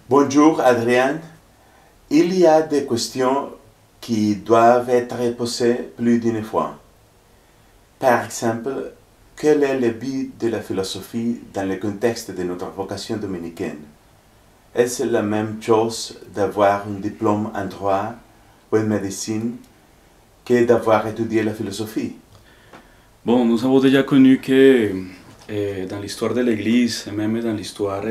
Bonjour Adrien. Il y a des questions qui doivent être posées plus d'une fois. Par exemple, quel est le but de la philosophie dans le contexte de notre vocation dominicaine? Est-ce la même chose d'avoir un diplôme en droit ou en médecine que d'avoir étudié la philosophie? Bon, nous avons déjà connu que dans l'histoire de l'Église, et même dans l'histoire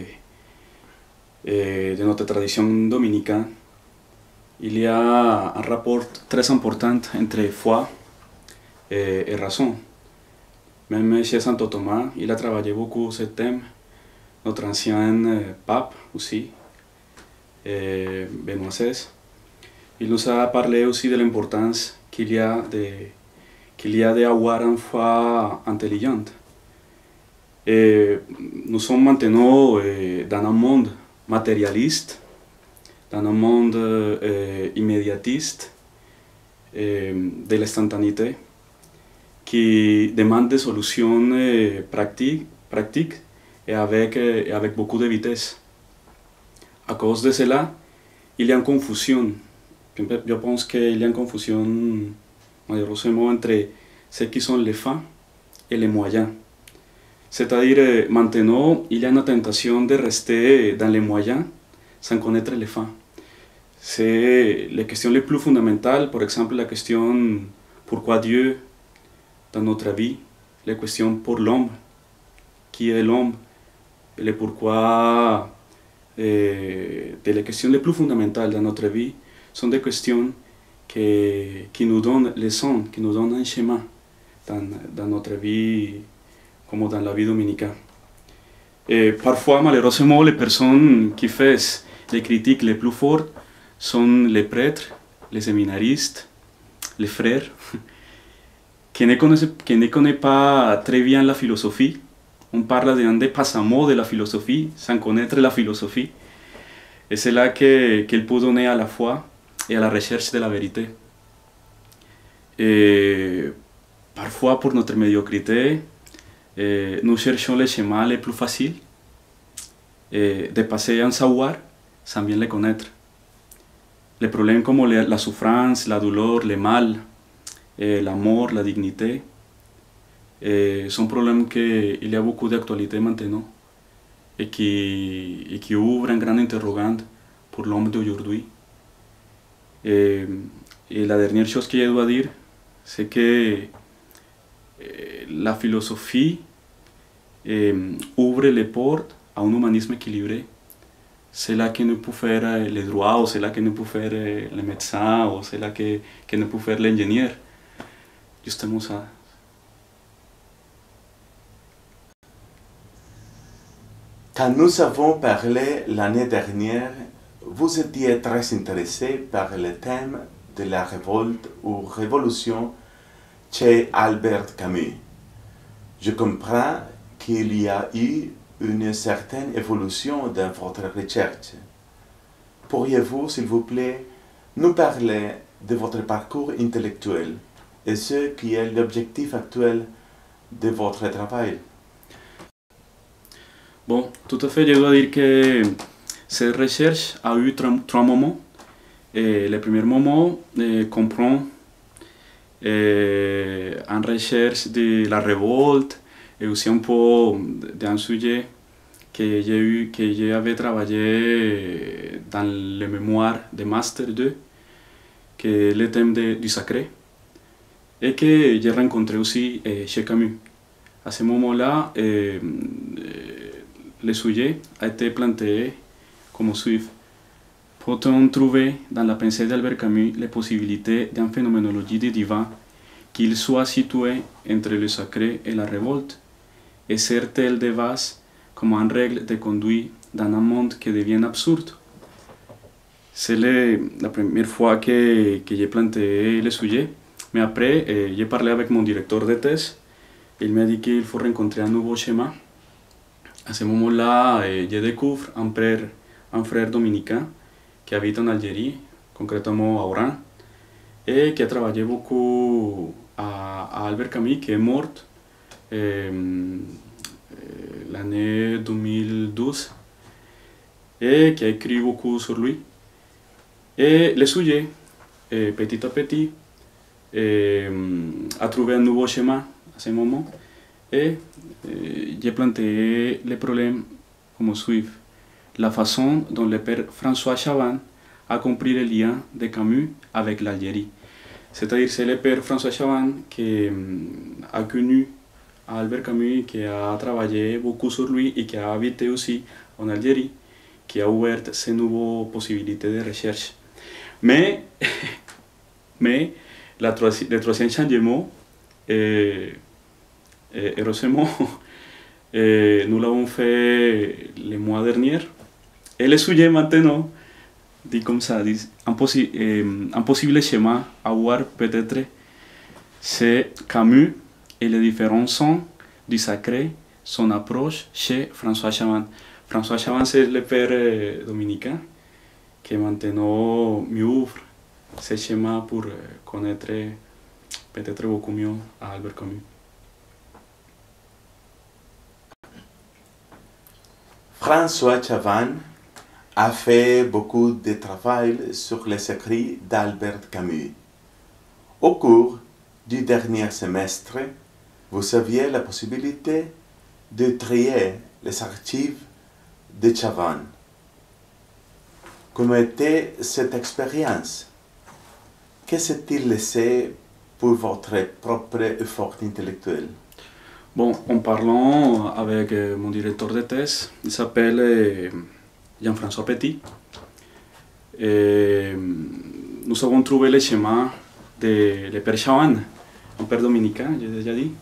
de notre tradition dominicaine, il y a un rapport très important entre foi et raison. Même chez Saint Thomas, il a travaillé beaucoup ce thème. Notre ancien pape aussi, Benoît XVI, il nous a parlé aussi de l'importance qu'il y a d'avoir une foi intelligente. Nous sommes maintenant dans un monde matérialiste, dans un monde immédiatiste, de l'instantanéité, qui demande des solutions pratiques et avec beaucoup de vitesse. À cause de cela, il y a une confusion. Je pense qu'il y a une confusion malheureusement entre ce qui sont les fins et les moyens. C'est-à-dire, maintenant, il y a une tentation de rester dans les moyens sans connaître les fins. C'est les questions les plus fondamentales, par exemple la question pourquoi Dieu dans notre vie, les questions pour l'homme, qui est l'homme, et le pourquoi les questions les plus fondamentales dans notre vie sont des questions qui nous donnent les sens, qui nous donnent un chemin dans notre vie, comme dans la vie dominicaine. Et parfois, malheureusement, les personnes qui font les critiques les plus fortes sont les prêtres, les séminaristes, les frères, qui ne connaissent pas très bien la philosophie. On parle d'un dépassement de la philosophie sans connaître la philosophie. Et c'est là qu'elle peut donner à la foi et à la recherche de la vérité. Et parfois, pour notre médiocrité, nous cherchons les chemins les plus faciles de passer un savoir sans bien les connaître. Les problèmes comme la souffrance, la douleur, le mal, la mort, la dignité, sont problèmes qu'il y a beaucoup d'actualité maintenant et qui ouvrent un grand interrogant pour l'homme d'aujourd'hui. Et la dernière chose que je dois dire, c'est que la philosophie ouvre les portes à un humanisme équilibré. C'est là que nous peut faire les droits, ou c'est là que nous peut faire les médecins, ou c'est là que nous peut faire l'ingénieur. Justement ça. Quand nous avons parlé l'année dernière, vous étiez très intéressé par le thème de la révolte ou révolution chez Albert Camus. Je comprends qu'il y a eu une certaine évolution dans votre recherche. Pourriez-vous, s'il vous plaît, nous parler de votre parcours intellectuel et ce qui est l'objectif actuel de votre travail? Bon, tout à fait, je dois dire que cette recherche a eu trois moments. Le premier moment comprend une recherche de la révolte et aussi un peu d'un sujet que j'avais travaillé dans le mémoire de Master 2, qui est le thème du sacré, et que j'ai rencontré aussi chez Camus. À ce moment-là, le sujet a été planté comme suit. Peut-on trouver dans la pensée d'Albert Camus les possibilités d'une phénoménologie du divin qu'il soit situé entre le sacré et la révolte, et sert-elle de base comme une règle de conduite dans un monde qui devient absurde? C'est la première fois que j'ai planté le sujet, mais après, j'ai parlé avec mon directeur de thèse. Il m'a dit qu'il faut rencontrer un nouveau schéma. À ce moment-là, je découvre un frère dominicain qui habite en Algérie, concrètement à Oran, et qui a travaillé beaucoup à Albert Camus, qui est mort l'année 2012. et qui a écrit beaucoup sur lui. Et le sujet, petit à petit, a trouvé un nouveau schéma à ce moment. Et j'ai planté les problèmes comme suit. La façon dont le père François Chaban a compris le lien de Camus avec l'Algérie. C'est-à-dire c'est le père François Chaban qui a connu Albert Camus, qui a travaillé beaucoup sur lui et qui a habité aussi en Algérie, qui a ouvert ces nouvelles possibilités de recherche. Mais le troisième changement, heureusement, nous l'avons fait le mois dernier. Et le sujet maintenant, dit comme ça, dit, un possible schéma à voir peut-être, c'est Camus et les différents sons du sacré, son approche chez François Chaban. François Chaban, c'est le père dominicain qui maintenant m'ouvre ce schéma pour connaître peut-être beaucoup mieux Albert Camus. François Chaban a fait beaucoup de travail sur les écrits d'Albert Camus. Au cours du dernier semestre, vous aviez la possibilité de trier les archives de Chaban. Comment était cette expérience? Que s'est-il laissé pour votre propre effort intellectuel? Bon, en parlant avec mon directeur de thèse, il s'appelle Jean-François Petit. Et nous avons trouvé le schéma de le père Chaban, un père dominicain, j'ai déjà dit.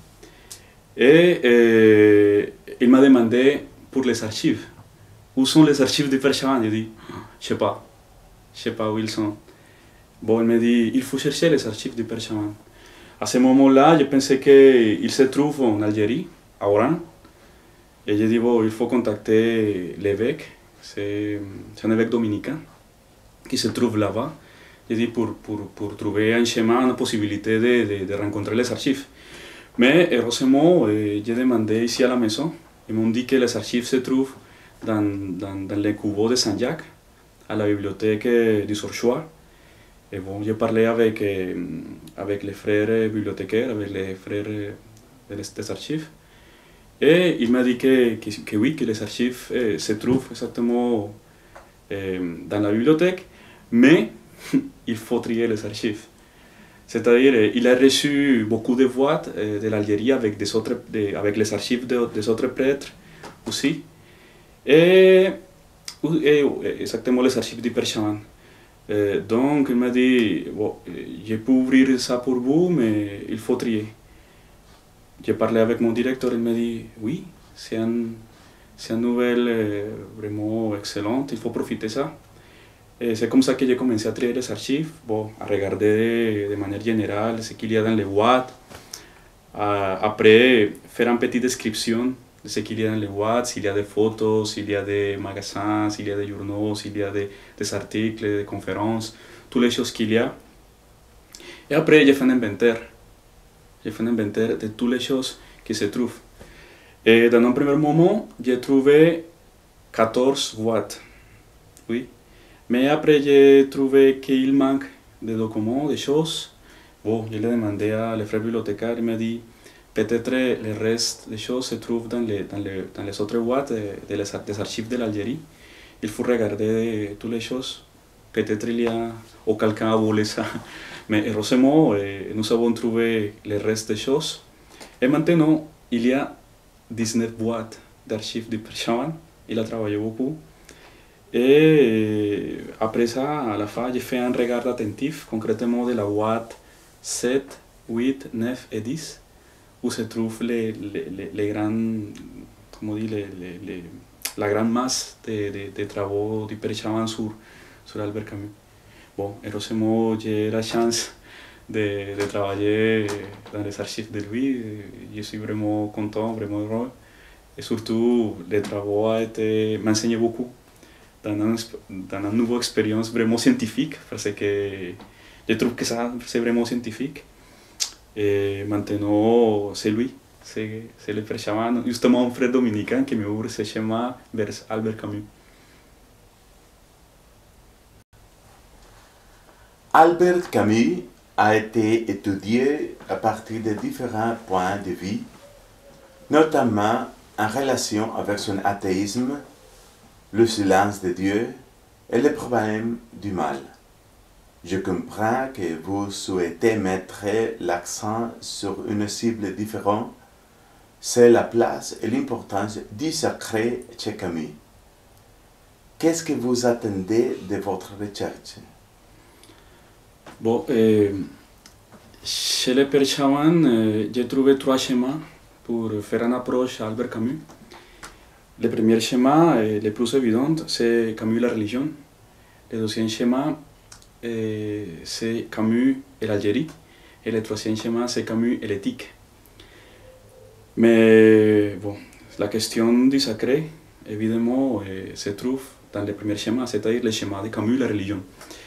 Et il m'a demandé pour les archives. Où sont les archives du père Chaban? J'ai dit, je sais pas où ils sont. Bon, il m'a dit, il faut chercher les archives du père Chaban. À ce moment-là, je pensais qu'il se trouve en Algérie, à Oran. Et j'ai dit, bon, il faut contacter l'évêque, c'est un évêque dominicain qui se trouve là-bas. J'ai dit, pour trouver un schéma, une possibilité de rencontrer les archives. Mais heureusement, j'ai demandé ici à la maison. Ils m'ont dit que les archives se trouvent dans le Cubo de Saint-Jacques, à la bibliothèque du Sorchoir. Et bon, j'ai parlé avec les frères bibliothécaires, avec les frères des archives. Et il m'a dit que oui, que les archives se trouvent exactement dans la bibliothèque, mais il faut trier les archives. C'est-à-dire, il a reçu beaucoup de boîtes de l'Algérie avec les archives des autres prêtres aussi. Et exactement les archives du Père Chaban. Donc il m'a dit, bon, je peux ouvrir ça pour vous, mais il faut trier. J'ai parlé avec mon directeur, il m'a dit, oui, c'est une nouvelle vraiment excellente, il faut profiter de ça. Et c'est comme ça que j'ai commencé à trier les archives, bon, à regarder de manière générale ce qu'il y a dans les boîtes, après faire une petite description de ce qu'il y a dans les boîtes, s'il y a des photos, s'il y a des magasins, s'il y a des journaux, s'il y a des articles, des conférences, toutes les choses qu'il y a. Et après, j'ai fait un inventaire. J'ai fait un inventaire de toutes les choses qui se trouvent. Et dans un premier moment, j'ai trouvé 14 boîtes. Oui. Mais après, j'ai trouvé qu'il manque des documents, des choses. Bon, je l'ai demandé à les frères bibliothécaires, il m'a dit peut-être le reste des choses se trouvent dans les autres boîtes des archives de l'Algérie. Il faut regarder toutes les choses. Peut-être il y a ou quelqu'un a volé ça. Mais heureusement, nous avons trouvé le reste des choses. Et maintenant, il y a 19 boîtes d'archives du Père Chaban. Il a travaillé beaucoup. Et après ça, à la fin, j'ai fait un regard attentif, concrètement de la boîte 7, 8, 9 et 10, où se trouvent les grands, comment dit, la grande masse de travaux du Père Chaban sur Albert Camus. Bon, heureusement, j'ai la chance de travailler dans les archives de lui. Je suis vraiment content, vraiment heureux. Et surtout, les travaux m'ont enseigné beaucoup dans une nouvelle expérience vraiment scientifique, parce que je trouve que ça, c'est vraiment scientifique. Et maintenant, c'est lui, c'est le Père Chaban, justement un frère dominicain qui me ouvre ce chemin vers Albert Camus. Albert Camus a été étudié à partir de différents points de vue, notamment en relation avec son athéisme, le silence de Dieu et le problème du mal. Je comprends que vous souhaitez mettre l'accent sur une cible différente, c'est la place et l'importance du sacré chez Camus. Qu'est-ce que vous attendez de votre recherche? Bon, chez le Père Chawan, j'ai trouvé 3 schémas pour faire une approche à Albert Camus. Le premier schéma, le plus évident, c'est Camus la religion. Le deuxième schéma, c'est Camus et l'Algérie. Et le troisième schéma, c'est Camus et l'éthique. Mais bon, la question du sacré, évidemment, se trouve dans le premier schéma, c'est-à-dire le schéma de Camus, la religion.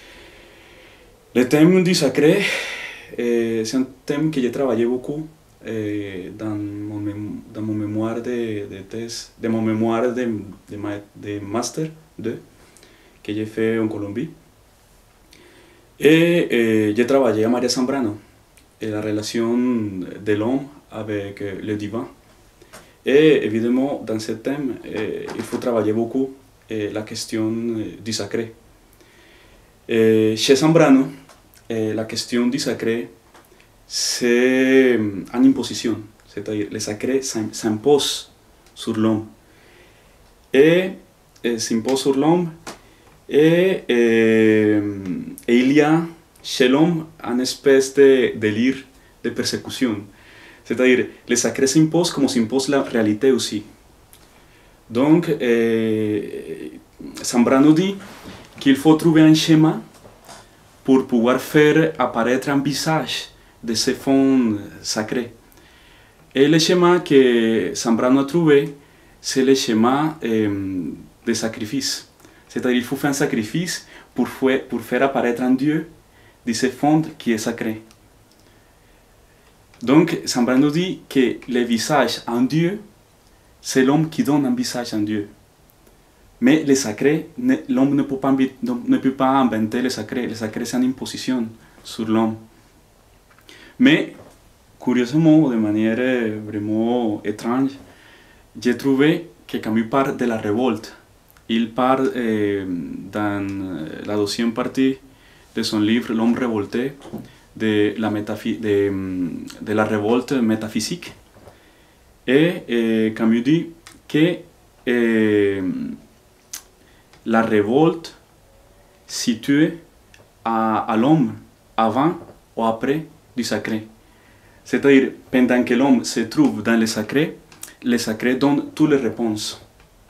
Le thème du sacré, c'est un thème que j'ai travaillé beaucoup dans mon mémoire de thèse, de mon mémoire de master 2 que j'ai fait en Colombie. Et j'ai travaillé à Maria Zambrano, et la relation de l'homme avec le divin. Et évidemment, dans ce thème, il faut travailler beaucoup la question du sacré. Chez Zambrano, la question du sacré, c'est une imposition, c'est-à-dire le sacré s'impose sur l'homme. Et s'impose sur l'homme, et il y a chez l'homme une espèce de délire de persécution. C'est-à-dire, le sacré s'impose comme s'impose la réalité aussi. Donc, Zambrano dit qu'il faut trouver un schéma pour pouvoir faire apparaître un visage de ce fond sacré. Et le schéma que Zambrano a trouvé, c'est le schéma de sacrifice. C'est-à-dire qu'il faut faire un sacrifice pour faire apparaître un Dieu de ce fond qui est sacré. Donc, Zambrano dit que le visage en Dieu, c'est l'homme qui donne un visage en Dieu. Mais le sacré, l'homme ne peut pas inventer le sacré c'est une imposition sur l'homme. Mais, curieusement, de manière vraiment étrange, j'ai trouvé que Camus parle de la révolte. Il parle dans la deuxième partie de son livre L'homme révolté de la révolte métaphysique. Et Camus dit que la révolte située à l'homme avant ou après du sacré. C'est-à-dire, pendant que l'homme se trouve dans le sacré donne toutes les réponses.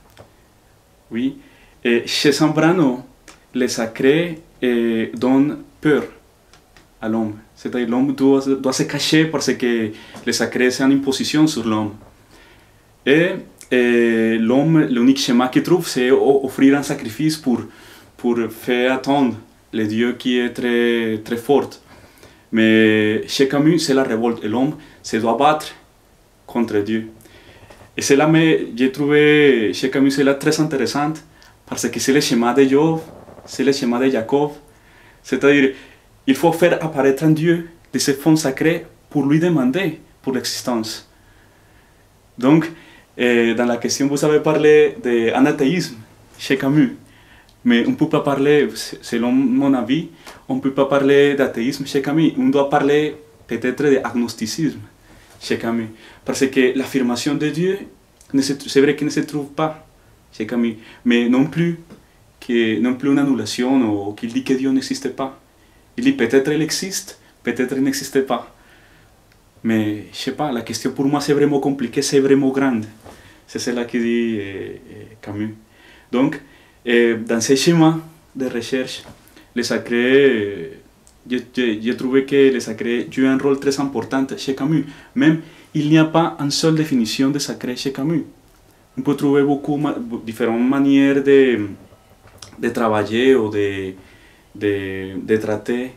Oui. Et chez Zambrano, le sacré donne peur à l'homme. C'est-à-dire, l'homme doit se cacher parce que le sacré, c'est une imposition sur l'homme. Et l'homme, l'unique schéma qu'il trouve, c'est offrir un sacrifice pour faire attendre le Dieu qui est très, très fort. Mais chez Camus, c'est la révolte. Et l'homme se doit battre contre Dieu. Et c'est là que j'ai trouvé chez Camus c'est là très intéressant parce que c'est le schéma de Job, c'est le schéma de Jacob. C'est-à-dire, il faut faire apparaître un Dieu de ce fond sacré pour lui demander pour l'existence. Donc, dans la question, vous avez parlé d'un athéisme chez Camus. Mais on ne peut pas parler, selon mon avis, on ne peut pas parler d'athéisme chez Camus. On doit parler peut-être d'agnosticisme chez Camus. Parce que l'affirmation de Dieu, c'est vrai qu'il ne se trouve pas chez Camus. Mais non plus une annulation ou qu'il dit que Dieu n'existe pas. Il dit peut-être il existe, peut-être il n'existe pas. Mais je ne sais pas, la question pour moi c'est vraiment compliquée, c'est vraiment grande. C'est cela que dit Camus. Donc, dans ce schéma de recherche, le sacré, j'ai trouvé que le sacré joue un rôle très important chez Camus. Même, il n'y a pas une seule définition de sacré chez Camus. On peut trouver différentes manières de travailler ou de traiter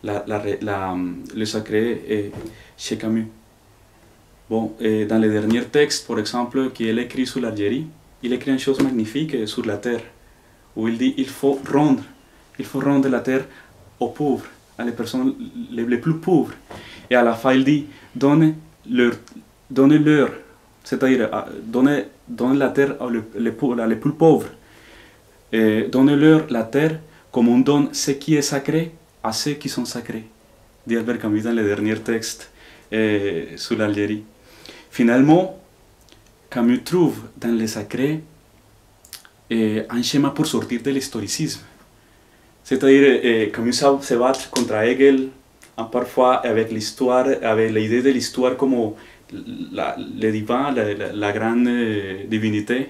le sacré chez Camus. Bon, dans le dernier texte, par exemple, qu'il écrit sur l'Algérie, il écrit une chose magnifique sur la terre, où il dit il faut rendre la terre aux pauvres, à les personnes les plus pauvres. Et à la fin, il dit, donnez-leur, c'est-à-dire donnez la terre les plus pauvres. Donnez-leur la terre comme on donne ce qui est sacré à ceux qui sont sacrés. Dit Albert Camus dans le dernier texte sur l'Algérie. Finalement, Camus trouve dans le sacré un schéma pour sortir de l'historicisme. C'est-à-dire, Camus se bat contre Hegel, parfois avec l'histoire, avec l'idée de l'histoire comme le divin, la grande divinité.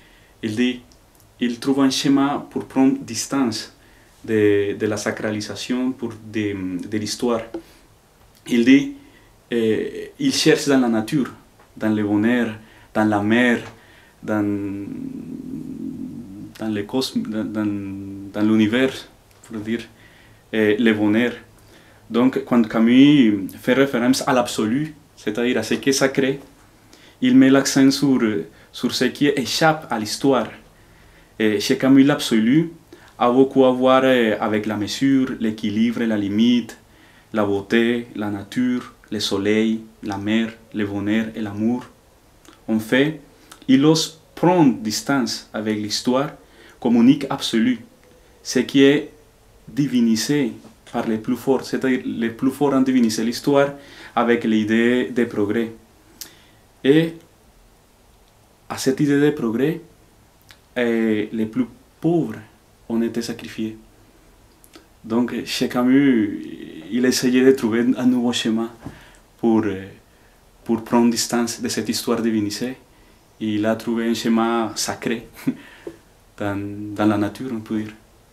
Il trouve un schéma pour prendre distance de la sacralisation de l'histoire. Il dit, il cherche dans la nature, dans le bonheur, dans la mer, dans le cosmos, dans l'univers, pour dire, le bonheur. Donc, quand Camus fait référence à l'absolu, c'est-à-dire à ce qui est sacré, il met l'accent sur ce qui échappe à l'histoire. Chez Camus, l'absolu a beaucoup à voir avec la mesure, l'équilibre, la limite, la beauté, la nature, le soleil, la mer, le bonheur et l'amour. En fait, il ose prendre distance avec l'histoire comme unique absolu, ce qui est divinisé par les plus forts, c'est-à-dire les plus forts ont divinisé l'histoire avec l'idée de progrès. Et à cette idée de progrès, les plus pauvres ont été sacrifiés. Donc, chez Camus, il essayait de trouver un nouveau schéma pour prendre distance de cette histoire divinisée. Et il a trouvé un schéma sacré dans la nature, on peut dire.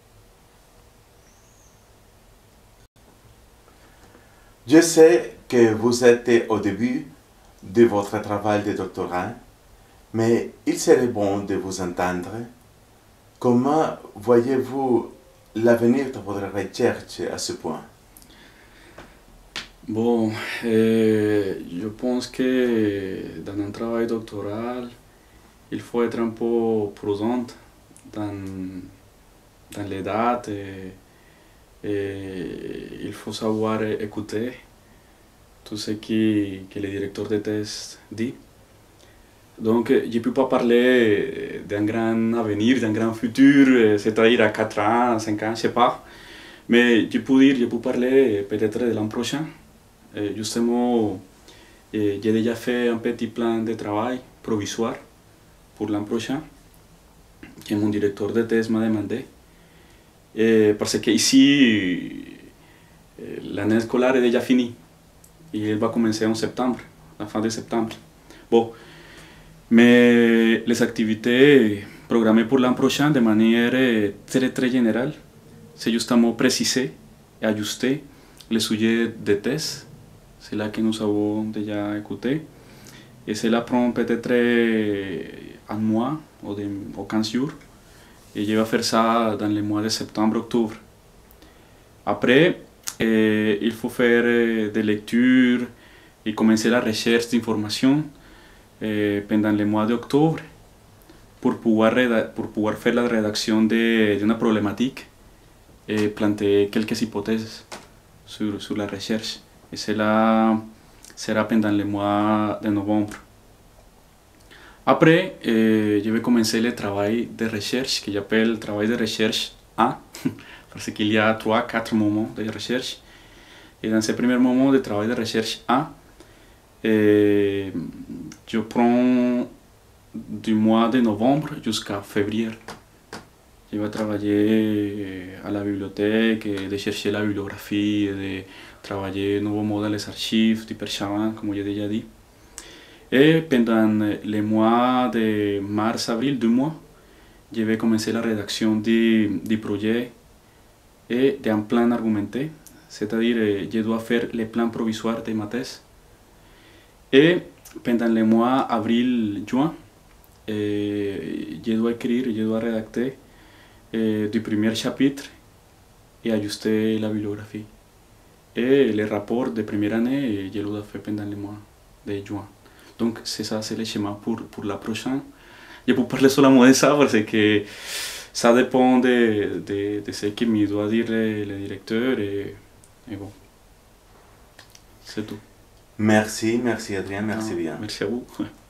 Je sais que vous êtes au début de votre travail de doctorat, mais il serait bon de vous entendre. Comment voyez-vous l'avenir de votre recherche à ce point? Bon, je pense que dans un travail doctoral, il faut être un peu prudent dans les dates et il faut savoir écouter tout ce que le directeur de thèse dit. Donc, je ne peux pas parler d'un grand avenir, d'un grand futur, c'est-à-dire à 4 ans, 5 ans, je ne sais pas. Mais je peux parler peut-être de l'an prochain. Justement, j'ai déjà fait un petit plan de travail provisoire pour l'an prochain, que mon directeur de thèse m'a demandé. Parce qu'ici, l'année scolaire est déjà finie. Et elle va commencer en septembre, la fin de septembre. Bon, mais les activités programmées pour l'an prochain de manière très générale, c'est justement préciser et ajuster les sujets de thèse. C'est là que nous avons déjà écouté. Et cela prend peut-être un mois ou 15 jours. Et je vais faire ça dans les mois de septembre-octobre. Après, il faut faire des lectures et commencer la recherche d'informations pendant les mois d'octobre pour pouvoir faire la rédaction d'une problématique et planter quelques hypothèses sur la recherche. Et cela sera pendant le mois de novembre. Après, je vais commencer le travail de recherche que j'appelle le travail de recherche 1, parce qu'il y a 3-4 moments de recherche. Et dans ce premier moment de travail de recherche 1, je prends du mois de novembre jusqu'à février. Je vais travailler à la bibliothèque, de chercher la bibliographie, de travailler nouveaument dans les archives du Père Chavin, comme j'ai déjà dit. Et pendant les mois de mars-avril, 2 mois, je vais commencer la rédaction du projet et d'un plan argumenté, c'est-à-dire je dois faire le plan provisoire de ma thèse. Et pendant les mois avril-juin, je dois écrire, je dois rédacter du premier chapitre et ajuster la bibliographie. Et les rapports de première année, je le dois faire pendant les mois de juin. Donc c'est ça, c'est le schéma pour la prochaine. Je peux parler seulement de ça parce que ça dépend de ce que me doit dire le directeur Et bon, c'est tout. Merci, merci Adrien, merci Non, bien. merci à vous.